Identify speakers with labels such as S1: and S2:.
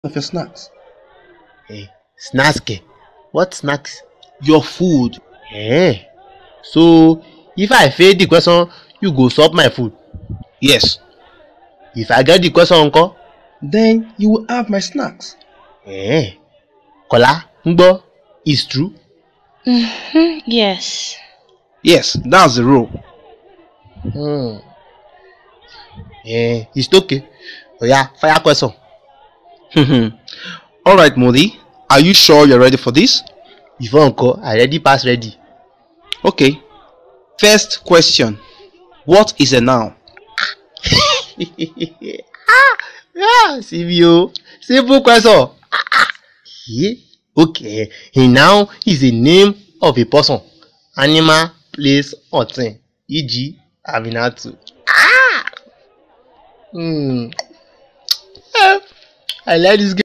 S1: of your snacks.
S2: Snacks ke? What snacks?
S1: Your food.
S2: So if I fail the question, you go stop my food.
S1: Yes.
S2: If I get the question uncle,
S1: then you will have my snacks.
S2: Kola, Ngbo, it's true.
S3: Yes.
S1: Yes, that's the rule.
S2: It's okay. Oh yeah, fire question.
S1: Alright, Modi. Are you sure you're ready for this?
S2: If uncle, I already pass ready.
S1: Okay. First question. What is a noun?
S2: CBO. Simple question. Okay. A noun is a name of a person, animal, place, or thing. E.g. Aminatu. I like this game.